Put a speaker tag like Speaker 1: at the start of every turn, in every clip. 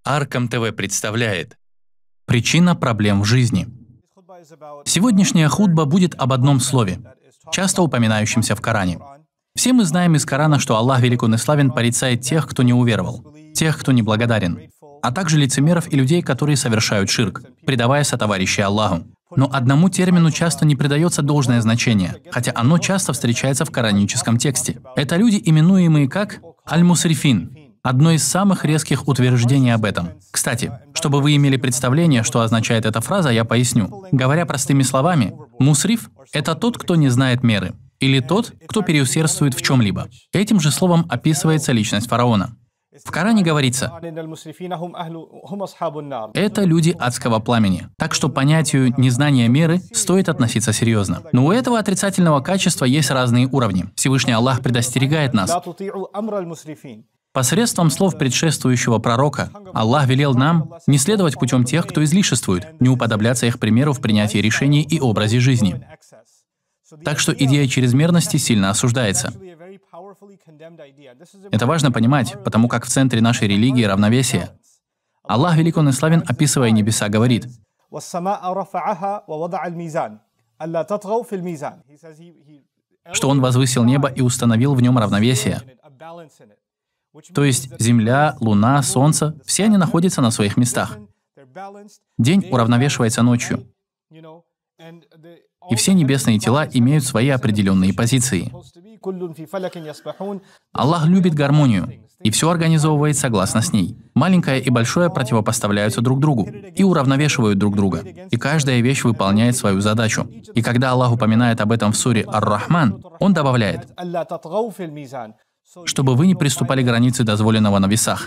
Speaker 1: Аркам ТВ представляет
Speaker 2: Причина проблем в жизни. Сегодняшняя хутба будет об одном слове, часто упоминающемся в Коране. Все мы знаем из Корана, что Аллах Велик Он и Славен порицает тех, кто не уверовал, тех, кто неблагодарен, а также лицемеров и людей, которые совершают ширк, предавая сотоварищей Аллаху. Но одному термину часто не придается должное значение, хотя оно часто встречается в кораническом тексте. Это люди, именуемые как «аль-мусрифин». Одно из самых резких утверждений об этом. Кстати, чтобы вы имели представление, что означает эта фраза, я поясню. Говоря простыми словами, мусриф – это тот, кто не знает меры, или тот, кто переусердствует в чем-либо. Этим же словом описывается личность фараона. В Коране говорится: это люди адского пламени. Так что понятию незнания меры стоит относиться серьезно. Но у этого отрицательного качества есть разные уровни. Всевышний Аллах предостерегает нас. Посредством слов предшествующего пророка Аллах велел нам не следовать путем тех, кто излишествует, не уподобляться их примеру в принятии решений и образе жизни. Так что идея чрезмерности сильно осуждается. Это важно понимать, потому как в центре нашей религии равновесие. Аллах Велик Он и Славен, описывая небеса, говорит: что Он возвысил небо и установил в нем равновесие. То есть Земля, Луна, Солнце — все они находятся на своих местах. День уравновешивается ночью. И все небесные тела имеют свои определенные позиции. Аллах любит гармонию, и все организовывает согласно с ней. Маленькое и большое противопоставляются друг другу и уравновешивают друг друга. И каждая вещь выполняет свою задачу. И когда Аллах упоминает об этом в суре Ар-Рахман, Он добавляет: чтобы вы не приступали к границе дозволенного на весах.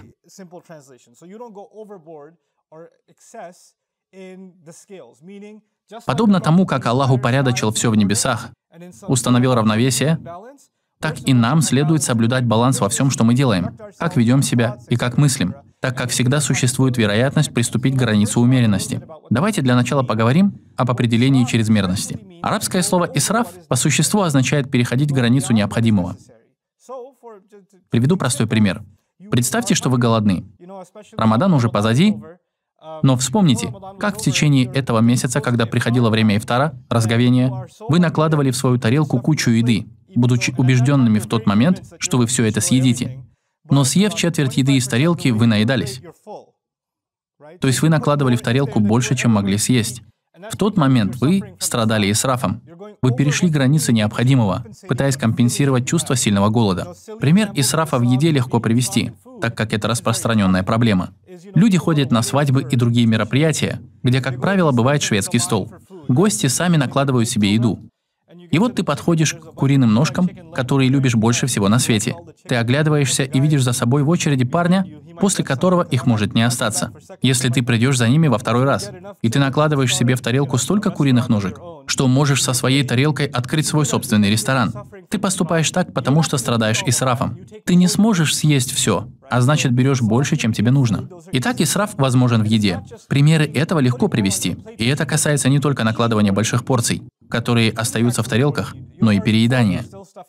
Speaker 2: Подобно тому, как Аллах упорядочил все в небесах, установил равновесие, так и нам следует соблюдать баланс во всем, что мы делаем, как ведем себя и как мыслим, так как всегда существует вероятность приступить к границе умеренности. Давайте для начала поговорим об определении чрезмерности. Арабское слово «исраф» по существу означает переходить границу необходимого. Приведу простой пример. Представьте, что вы голодны. Рамадан уже позади, но вспомните, как в течение этого месяца, когда приходило время ифтара, разговения, вы накладывали в свою тарелку кучу еды, будучи убежденными в тот момент, что вы все это съедите. Но съев четверть еды из тарелки, вы наедались. То есть вы накладывали в тарелку больше, чем могли съесть. В тот момент вы страдали исрафом. Вы перешли границы необходимого, пытаясь компенсировать чувство сильного голода. Пример исрафа в еде легко привести, так как это распространенная проблема. Люди ходят на свадьбы и другие мероприятия, где, как правило, бывает шведский стол. Гости сами накладывают себе еду. И вот ты подходишь к куриным ножкам, которые любишь больше всего на свете. Ты оглядываешься и видишь за собой в очереди парня, после которого их может не остаться, если ты придешь за ними во второй раз. И ты накладываешь себе в тарелку столько куриных ножек, что можешь со своей тарелкой открыть свой собственный ресторан. Ты поступаешь так, потому что страдаешь исрафом. Ты не сможешь съесть все, а значит берешь больше, чем тебе нужно. Итак, исраф возможен в еде. Примеры этого легко привести. И это касается не только накладывания больших порций, которые остаются в тарелках, но и переедания.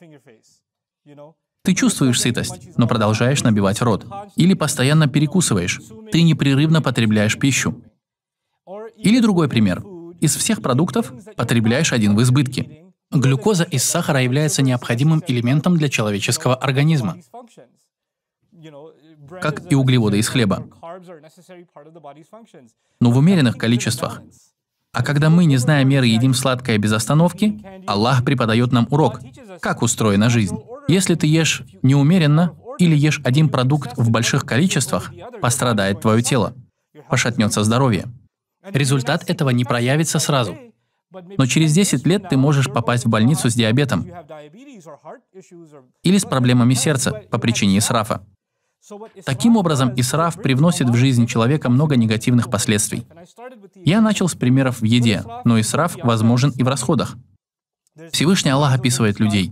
Speaker 2: Ты чувствуешь сытость, но продолжаешь набивать рот. Или постоянно перекусываешь. Ты непрерывно потребляешь пищу. Или другой пример. Из всех продуктов потребляешь один в избытке. Глюкоза из сахара является необходимым элементом для человеческого организма, как и углеводы из хлеба, но в умеренных количествах. А когда мы, не зная меры, едим сладкое без остановки, Аллах преподает нам урок, как устроена жизнь. Если ты ешь неумеренно или ешь один продукт в больших количествах, пострадает твое тело, пошатнется здоровье. Результат этого не проявится сразу. Но через 10 лет ты можешь попасть в больницу с диабетом или с проблемами сердца по причине исрафа. Таким образом, исраф привносит в жизнь человека много негативных последствий. Я начал с примеров в еде, но исраф возможен и в расходах. Всевышний Аллах описывает людей,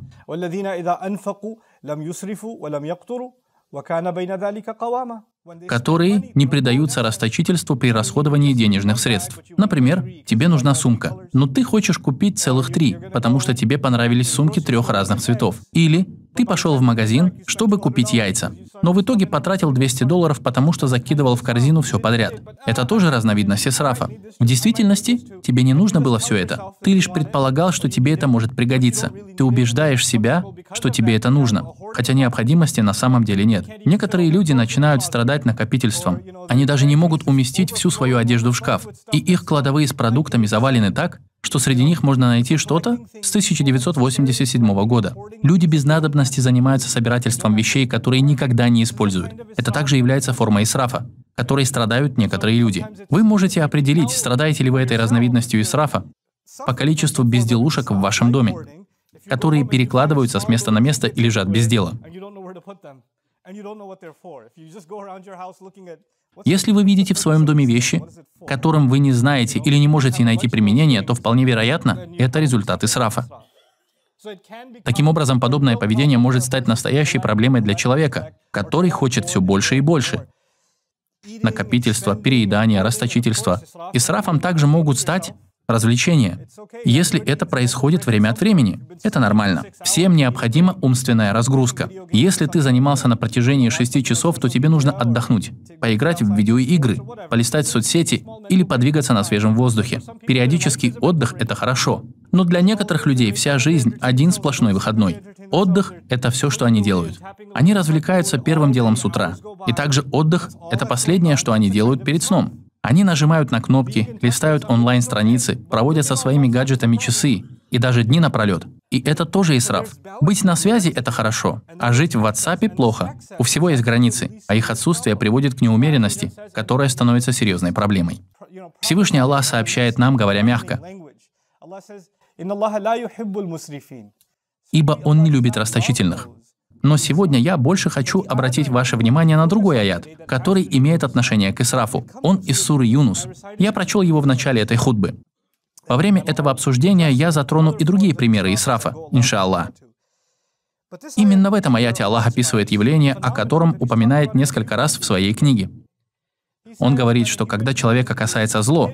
Speaker 2: которые не предаются расточительству при расходовании денежных средств. Например, тебе нужна сумка, но ты хочешь купить целых 3, потому что тебе понравились сумки 3 разных цветов. Или ты пошел в магазин, чтобы купить яйца, но в итоге потратил $200, потому что закидывал в корзину все подряд. Это тоже разновидность исрафа. В действительности, тебе не нужно было все это. Ты лишь предполагал, что тебе это может пригодиться. Ты убеждаешь себя, что тебе это нужно, хотя необходимости на самом деле нет. Некоторые люди начинают страдать накопительством. Они даже не могут уместить всю свою одежду в шкаф, и их кладовые с продуктами завалены так, что среди них можно найти что-то с 1987 года. Люди без надобности занимаются собирательством вещей, которые никогда не используют. Это также является формой исрафа, которой страдают некоторые люди. Вы можете определить, страдаете ли вы этой разновидностью исрафа по количеству безделушек в вашем доме, которые перекладываются с места на место и лежат без дела. Если вы видите в своем доме вещи, которым вы не знаете или не можете найти применение, то вполне вероятно, это результат исрафа. Таким образом, подобное поведение может стать настоящей проблемой для человека, который хочет все больше и больше. Накопительство, переедание, расточительство. Исрафом также могут стать развлечения, если это происходит время от времени. Это нормально. Всем необходима умственная разгрузка. Если ты занимался на протяжении 6 часов, то тебе нужно отдохнуть, поиграть в видеоигры, полистать соцсети или подвигаться на свежем воздухе. Периодический отдых — это хорошо. Но для некоторых людей вся жизнь — один сплошной выходной. Отдых — это все, что они делают. Они развлекаются первым делом с утра. И также отдых — это последнее, что они делают перед сном. Они нажимают на кнопки, листают онлайн-страницы, проводят со своими гаджетами часы и даже дни напролет. И это тоже исраф. Быть на связи — это хорошо, а жить в WhatsApp плохо. У всего есть границы, а их отсутствие приводит к неумеренности, которая становится серьезной проблемой. Всевышний Аллах сообщает нам, говоря мягко: «Ибо Он не любит расточительных». Но сегодня я больше хочу обратить ваше внимание на другой аят, который имеет отношение к исрафу. Он из суры Юнус. Я прочел его в начале этой хутбы. Во время этого обсуждения я затрону и другие примеры исрафа, иншаллах. Именно в этом аяте Аллах описывает явление, о котором упоминает несколько раз в своей книге. Он говорит, что когда человека касается зло,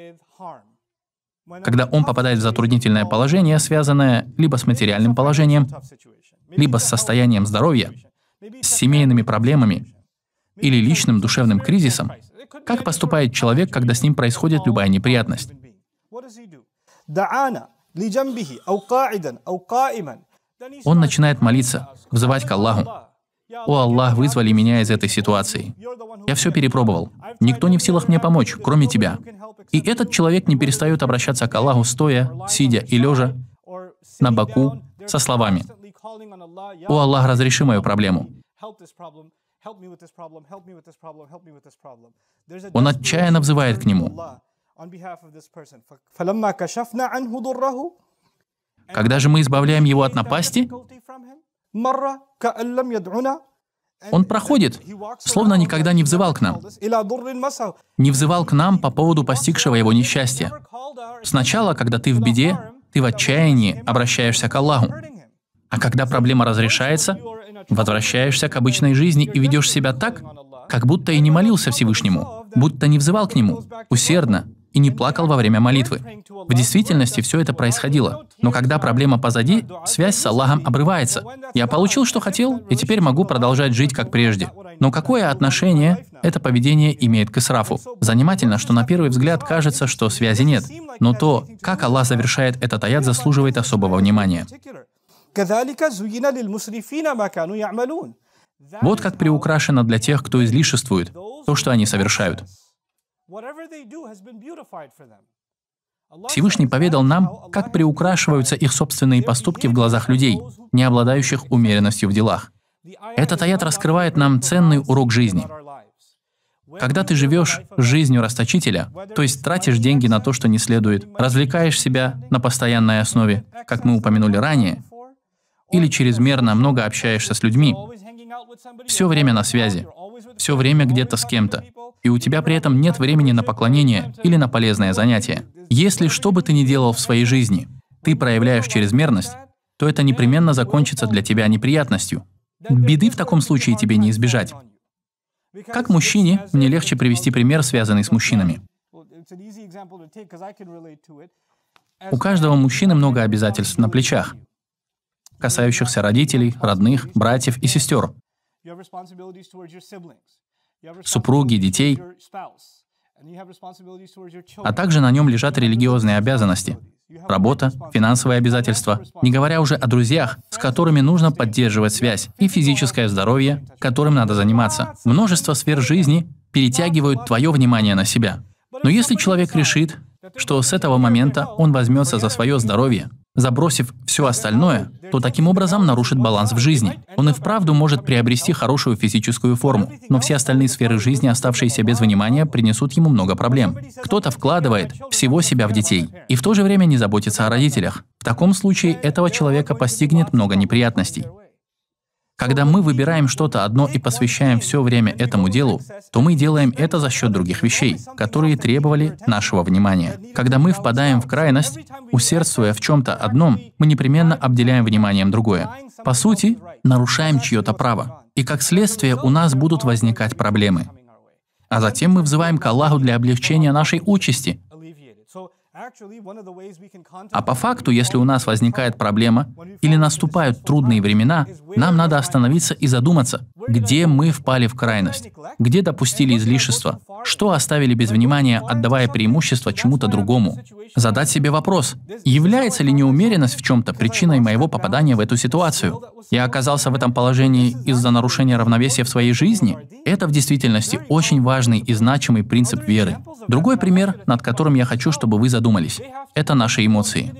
Speaker 2: когда он попадает в затруднительное положение, связанное либо с материальным положением, либо с состоянием здоровья, с семейными проблемами или личным душевным кризисом, как поступает человек, когда с ним происходит любая неприятность? Он начинает молиться, взывать к Аллаху. «О Аллах, вызволи меня из этой ситуации. Я все перепробовал. Никто не в силах мне помочь, кроме Тебя». И этот человек не перестает обращаться к Аллаху стоя, сидя и лежа, на боку, со словами: «О Аллах, разреши мою проблему». Он отчаянно взывает к Нему. Когда же мы избавляем его от напасти, он проходит, словно никогда не взывал к нам. Не взывал к нам по поводу постигшего его несчастья. Сначала, когда ты в беде, ты в отчаянии обращаешься к Аллаху. А когда проблема разрешается, возвращаешься к обычной жизни и ведешь себя так, как будто и не молился Всевышнему, будто не взывал к Нему усердно и не плакал во время молитвы. В действительности все это происходило. Но когда проблема позади, связь с Аллахом обрывается. Я получил, что хотел, и теперь могу продолжать жить, как прежде. Но какое отношение это поведение имеет к исрафу? Занимательно, что на первый взгляд кажется, что связи нет. Но то, как Аллах завершает этот аят, заслуживает особого внимания. Вот как приукрашено для тех, кто излишествует, то, что они совершают. Всевышний поведал нам, как приукрашиваются их собственные поступки в глазах людей, не обладающих умеренностью в делах. Этот аят раскрывает нам ценный урок жизни. Когда ты живешь жизнью расточителя, то есть тратишь деньги на то, что не следует, развлекаешь себя на постоянной основе, как мы упомянули ранее, или чрезмерно много общаешься с людьми, все время на связи, все время где-то с кем-то, и у тебя при этом нет времени на поклонение или на полезное занятие. Если что бы ты ни делал в своей жизни, ты проявляешь чрезмерность, то это непременно закончится для тебя неприятностью. Беды в таком случае тебе не избежать. Как мужчине, мне легче привести пример, связанный с мужчинами. У каждого мужчины много обязательств на плечах, касающихся родителей, родных, братьев и сестер. супруги, детей, а также на нем лежат религиозные обязанности, работа, финансовые обязательства, не говоря уже о друзьях, с которыми нужно поддерживать связь, и физическое здоровье, которым надо заниматься. Множество сфер жизни перетягивают твое внимание на себя. Но если человек решит, что с этого момента он возьмется за свое здоровье, забросив все остальное, то таким образом нарушит баланс в жизни. Он и вправду может приобрести хорошую физическую форму, но все остальные сферы жизни, оставшиеся без внимания, принесут ему много проблем. Кто-то вкладывает всего себя в детей и в то же время не заботится о родителях. В таком случае этого человека постигнет много неприятностей. Когда мы выбираем что-то одно и посвящаем все время этому делу, то мы делаем это за счет других вещей, которые требовали нашего внимания. Когда мы впадаем в крайность, усердствуя в чем-то одном, мы непременно обделяем вниманием другое. По сути, нарушаем чье-то право. И как следствие у нас будут возникать проблемы. А затем мы взываем к Аллаху для облегчения нашей участи. А по факту, если у нас возникает проблема или наступают трудные времена, нам надо остановиться и задуматься, где мы впали в крайность, где допустили излишество, что оставили без внимания, отдавая преимущество чему-то другому. Задать себе вопрос, является ли неумеренность в чем-то причиной моего попадания в эту ситуацию? Я оказался в этом положении из-за нарушения равновесия в своей жизни? Это в действительности очень важный и значимый принцип веры. Другой пример, над которым я хочу, чтобы вы задумались, это наши эмоции.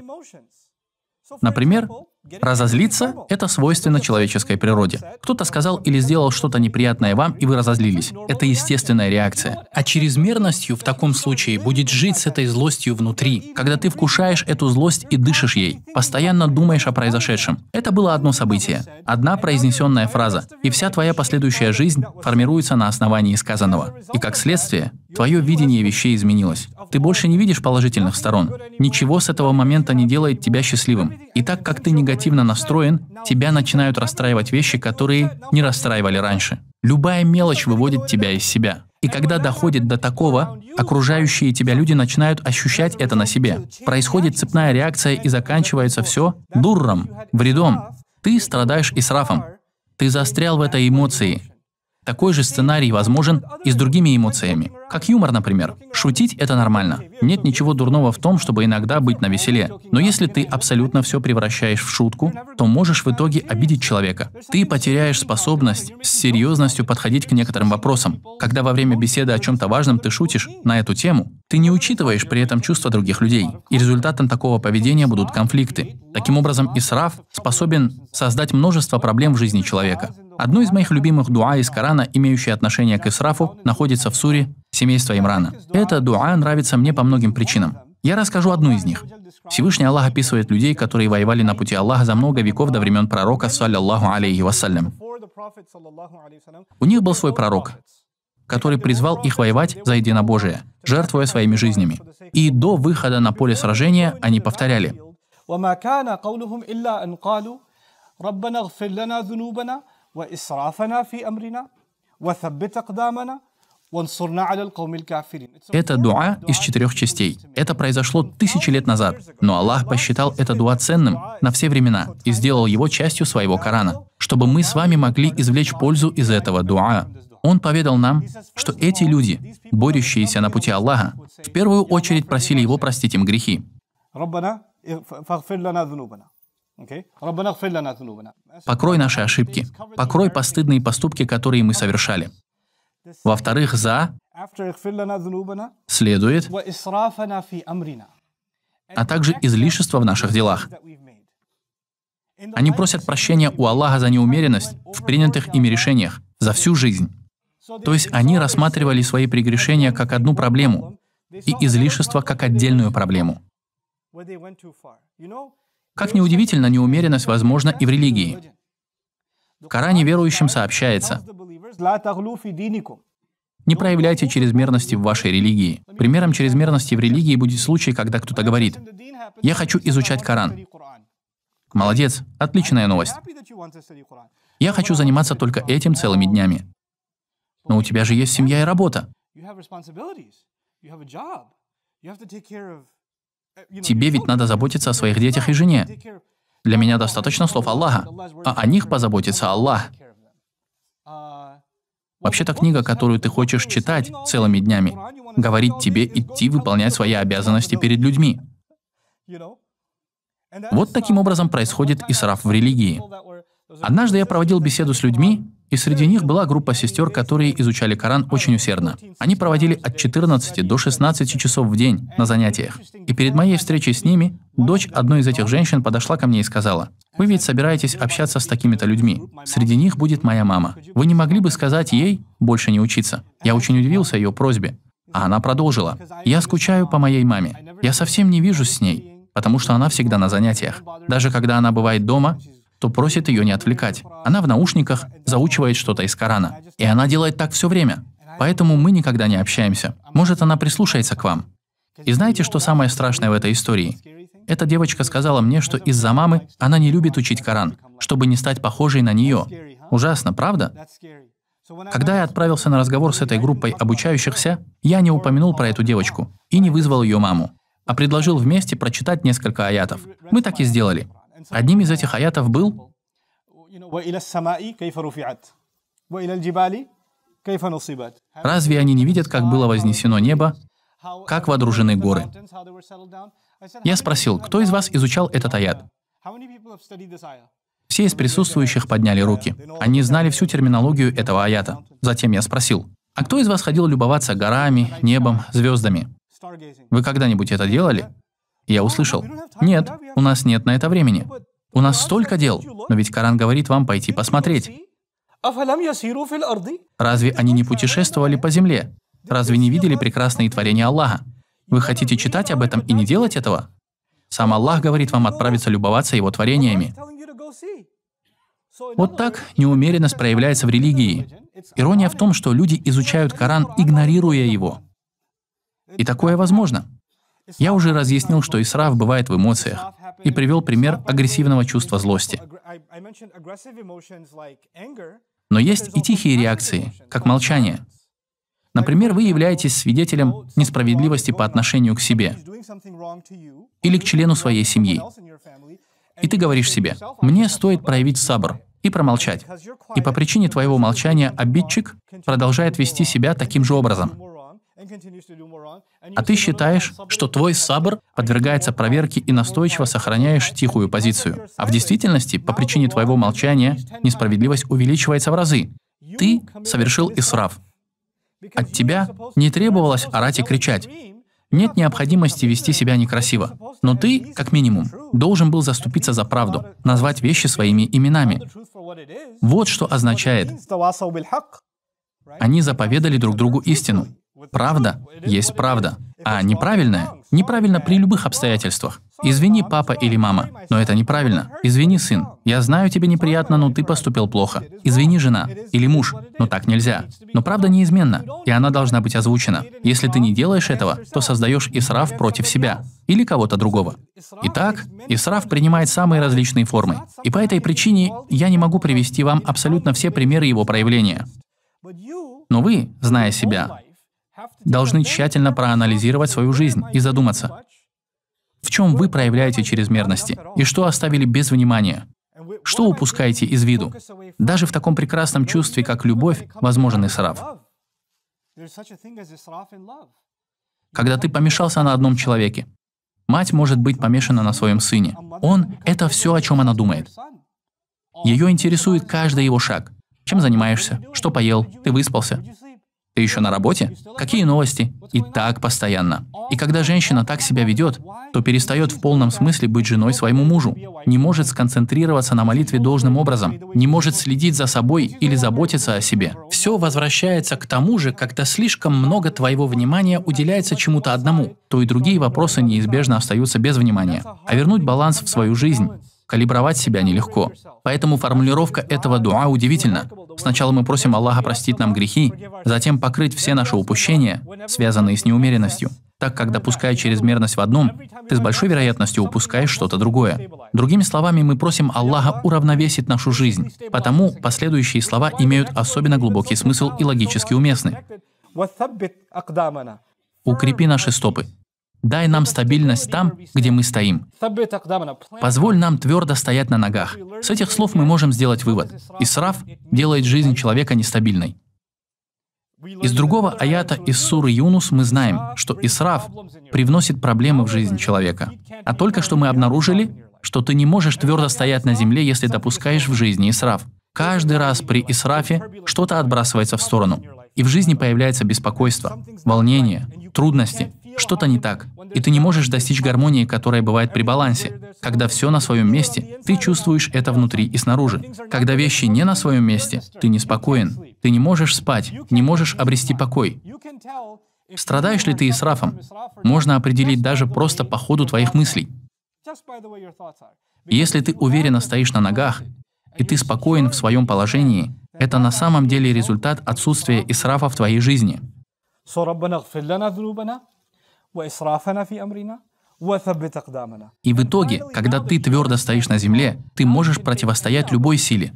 Speaker 2: Например, разозлиться – это свойственно человеческой природе. Кто-то сказал или сделал что-то неприятное вам, и вы разозлились. Это естественная реакция. А чрезмерностью в таком случае будет жить с этой злостью внутри, когда ты вкушаешь эту злость и дышишь ей, постоянно думаешь о произошедшем. Это было одно событие, одна произнесенная фраза, и вся твоя последующая жизнь формируется на основании сказанного. И как следствие, твое видение вещей изменилось. Ты больше не видишь положительных сторон. Ничего с этого момента не делает тебя счастливым. И так как ты негативно настроен, тебя начинают расстраивать вещи, которые не расстраивали раньше. Любая мелочь выводит тебя из себя. И когда доходит до такого, окружающие тебя люди начинают ощущать это на себе. Происходит цепная реакция и заканчивается все дурром, вредом. Ты страдаешь исрафом. Ты застрял в этой эмоции. Такой же сценарий возможен и с другими эмоциями. Как юмор, например. Шутить – это нормально. Нет ничего дурного в том, чтобы иногда быть навеселе. Но если ты абсолютно все превращаешь в шутку, то можешь в итоге обидеть человека. Ты потеряешь способность с серьезностью подходить к некоторым вопросам. Когда во время беседы о чем-то важном ты шутишь на эту тему, ты не учитываешь при этом чувства других людей. И результатом такого поведения будут конфликты. Таким образом, исраф способен создать множество проблем в жизни человека. Одно из моих любимых дуа из Корана, имеющее отношение к исрафу, находится в суре «Семейство Имрана». Это дуа нравится мне по многим причинам. Я расскажу одну из них. Всевышний Аллах описывает людей, которые воевали на пути Аллаха за много веков до времен пророка, саллаллаху алейхи вассалям. У них был свой пророк, который призвал их воевать за единобожие, жертвуя своими жизнями. И до выхода на поле сражения они повторяли: это дуа из 4 частей. Это произошло 1000 лет назад. Но Аллах посчитал это дуа ценным на все времена и сделал его частью своего Корана, чтобы мы с вами могли извлечь пользу из этого дуа. Он поведал нам, что эти люди, борющиеся на пути Аллаха, в первую очередь просили Его простить им грехи. Покрой наши ошибки, покрой постыдные поступки, которые мы совершали. Во-вторых, следует, а также излишество в наших делах. Они просят прощения у Аллаха за неумеренность в принятых ими решениях за всю жизнь. То есть они рассматривали свои прегрешения как одну проблему и излишество как отдельную проблему. Как ни удивительно, неумеренность возможна и в религии. В Коране верующим сообщается: не проявляйте чрезмерности в вашей религии. Примером чрезмерности в религии будет случай, когда кто-то говорит: «Я хочу изучать Коран». Молодец, отличная новость. Я хочу заниматься только этим целыми днями. Но у тебя же есть семья и работа. Тебе ведь надо заботиться о своих детях и жене. Для меня достаточно слов Аллаха, а о них позаботится Аллах. Вообще-то книга, которую ты хочешь читать целыми днями, говорит тебе идти выполнять свои обязанности перед людьми. Вот таким образом происходит исраф в религии. Однажды я проводил беседу с людьми, и среди них была группа сестер, которые изучали Коран очень усердно. Они проводили от 14 до 16 часов в день на занятиях. И перед моей встречей с ними, дочь одной из этих женщин подошла ко мне и сказала: «Вы ведь собираетесь общаться с такими-то людьми. Среди них будет моя мама. Вы не могли бы сказать ей больше не учиться?» Я очень удивился ее просьбе. А она продолжила: «Я скучаю по моей маме. Я совсем не вижусь с ней, потому что она всегда на занятиях. Даже когда она бывает дома, то просит ее не отвлекать. Она в наушниках заучивает что-то из Корана. И она делает так все время. Поэтому мы никогда не общаемся. Может, она прислушается к вам». И знаете, что самое страшное в этой истории? Эта девочка сказала мне, что из-за мамы она не любит учить Коран, чтобы не стать похожей на нее. Ужасно, правда? Когда я отправился на разговор с этой группой обучающихся, я не упомянул про эту девочку и не вызвал ее маму, а предложил вместе прочитать несколько аятов. Мы так и сделали. Одним из этих аятов был: «Разве они не видят, как было вознесено небо, как водружены горы?» Я спросил: кто из вас изучал этот аят? Все из присутствующих подняли руки. Они знали всю терминологию этого аята. Затем я спросил: а кто из вас ходил любоваться горами, небом, звездами? Вы когда-нибудь это делали? Я услышал: нет, у нас нет на это времени. У нас столько дел, но ведь Коран говорит вам пойти посмотреть. Разве они не путешествовали по земле? Разве не видели прекрасные творения Аллаха? Вы хотите читать об этом и не делать этого? Сам Аллах говорит вам отправиться любоваться Его творениями. Вот так неумеренность проявляется в религии. Ирония в том, что люди изучают Коран, игнорируя его. И такое возможно. Я уже разъяснил, что исраф бывает в эмоциях, и привел пример агрессивного чувства злости. Но есть и тихие реакции, как молчание. Например, вы являетесь свидетелем несправедливости по отношению к себе или к члену своей семьи. И ты говоришь себе: «Мне стоит проявить сабр» и промолчать. И по причине твоего молчания обидчик продолжает вести себя таким же образом. А ты считаешь, что твой сабр подвергается проверке и настойчиво сохраняешь тихую позицию. А в действительности, по причине твоего молчания, несправедливость увеличивается в разы. Ты совершил исраф. От тебя не требовалось орать и кричать. Нет необходимости вести себя некрасиво. Но ты, как минимум, должен был заступиться за правду, назвать вещи своими именами. Вот что означает: они заповедали друг другу истину. Правда есть правда, а неправильное неправильно при любых обстоятельствах. Извини, папа или мама, но это неправильно. Извини, сын, я знаю, тебе неприятно, но ты поступил плохо. Извини, жена или муж, но так нельзя. Но правда неизменна, и она должна быть озвучена. Если ты не делаешь этого, то создаешь исраф против себя или кого-то другого. Итак, исраф принимает самые различные формы, и по этой причине я не могу привести вам абсолютно все примеры его проявления. Но вы, зная себя, должны тщательно проанализировать свою жизнь и задуматься, в чем вы проявляете чрезмерности и что оставили без внимания, что упускаете из виду. Даже в таком прекрасном чувстве, как любовь, возможен исраф. Когда ты помешался на одном человеке, мать может быть помешана на своем сыне. Он — это все, о чем она думает. Ее интересует каждый его шаг. Чем занимаешься? Что поел? Ты выспался? Ты еще на работе? Какие новости? И так постоянно. И когда женщина так себя ведет, то перестает в полном смысле быть женой своему мужу, не может сконцентрироваться на молитве должным образом, не может следить за собой или заботиться о себе. Все возвращается к тому же, когда слишком много твоего внимания уделяется чему-то одному, то и другие вопросы неизбежно остаются без внимания. А вернуть баланс в свою жизнь, калибровать себя нелегко. Поэтому формулировка этого дуа удивительна. Сначала мы просим Аллаха простить нам грехи, затем покрыть все наши упущения, связанные с неумеренностью. Так как, допуская чрезмерность в одном, ты с большой вероятностью упускаешь что-то другое. Другими словами, мы просим Аллаха уравновесить нашу жизнь. Потому последующие слова имеют особенно глубокий смысл и логически уместны. «Укрепи наши стопы». Дай нам стабильность там, где мы стоим. Позволь нам твердо стоять на ногах. С этих слов мы можем сделать вывод. Исраф делает жизнь человека нестабильной. Из другого аята из суры Юнус мы знаем, что исраф привносит проблемы в жизнь человека. А только что мы обнаружили, что ты не можешь твердо стоять на земле, если допускаешь в жизни исраф. Каждый раз при исрафе что-то отбрасывается в сторону. И в жизни появляется беспокойство, волнение, трудности, что-то не так. И ты не можешь достичь гармонии, которая бывает при балансе. Когда все на своем месте, ты чувствуешь это внутри и снаружи. Когда вещи не на своем месте, ты неспокоен. Ты не можешь спать, не можешь обрести покой. Страдаешь ли ты исрафом? Можно определить даже просто по ходу твоих мыслей. Если ты уверенно стоишь на ногах, и ты спокоен в своем положении, это на самом деле результат отсутствия исрафа в твоей жизни. И в итоге, когда ты твердо стоишь на земле, ты можешь противостоять любой силе.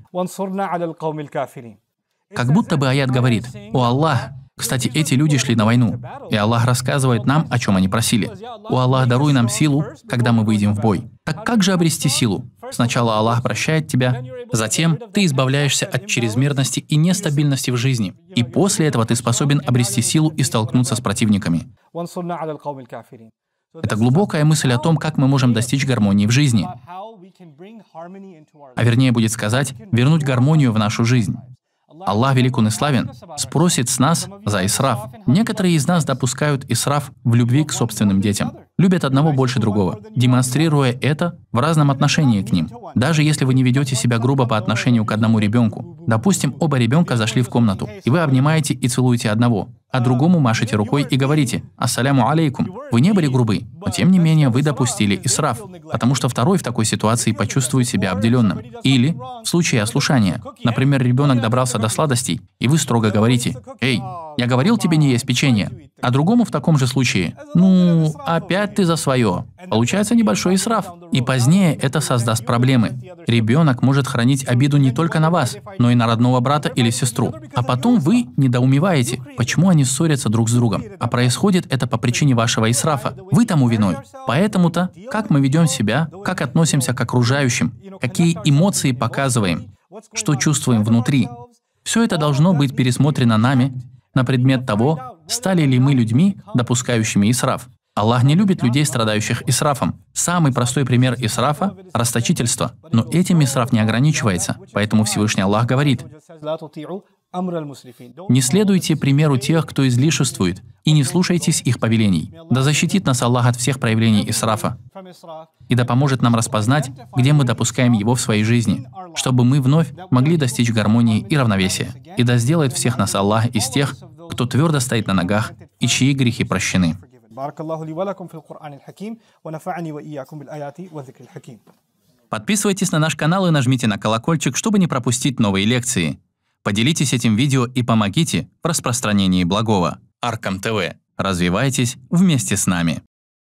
Speaker 2: Как будто бы аят говорит: «О Аллах». Кстати, эти люди шли на войну, и Аллах рассказывает нам, о чем они просили. «О Аллах, даруй нам силу, когда мы выйдем в бой». Так как же обрести силу? Сначала Аллах прощает тебя, затем ты избавляешься от чрезмерности и нестабильности в жизни, и после этого ты способен обрести силу и столкнуться с противниками. Это глубокая мысль о том, как мы можем достичь гармонии в жизни. А вернее будет сказать, вернуть гармонию в нашу жизнь. Аллах велик он и славен, спросит с нас за исраф. Некоторые из нас допускают исраф в любви к собственным детям. Любят одного больше другого, демонстрируя это в разном отношении к ним. Даже если вы не ведете себя грубо по отношению к одному ребенку. Допустим, оба ребенка зашли в комнату, и вы обнимаете и целуете одного, а другому машете рукой и говорите: «Ассаляму алейкум». Вы не были грубы, но тем не менее вы допустили исраф, потому что второй в такой ситуации почувствует себя обделенным. Или в случае ослушания, например, ребенок добрался до сладостей, и вы строго говорите: «Эй, я говорил тебе не есть печенье», а другому в таком же случае: «Ну, опять ты за свое». Получается небольшой исраф, и позднее это создаст проблемы. Ребенок может хранить обиду не только на вас, но и на родного брата или сестру. А потом вы недоумеваете, почему они ссорятся друг с другом. А происходит это по причине вашего исрафа. Вы тому виной. Поэтому-то, как мы ведем себя, как относимся к окружающим, какие эмоции показываем, что чувствуем внутри, все это должно быть пересмотрено нами на предмет того, стали ли мы людьми, допускающими исраф. Аллах не любит людей, страдающих исрафом. Самый простой пример исрафа – расточительство. Но этим исраф не ограничивается. Поэтому Всевышний Аллах говорит: «Не следуйте примеру тех, кто излишествует, и не слушайтесь их повелений. Да защитит нас Аллах от всех проявлений исрафа, и да поможет нам распознать, где мы допускаем его в своей жизни, чтобы мы вновь могли достичь гармонии и равновесия. И да сделает всех нас Аллах из тех, кто твердо стоит на ногах и чьи грехи прощены». Подписывайтесь на наш канал и нажмите на колокольчик, чтобы не пропустить новые лекции. Поделитесь этим видео и помогите в распространении благого. Аркам ТВ. Развивайтесь вместе с нами.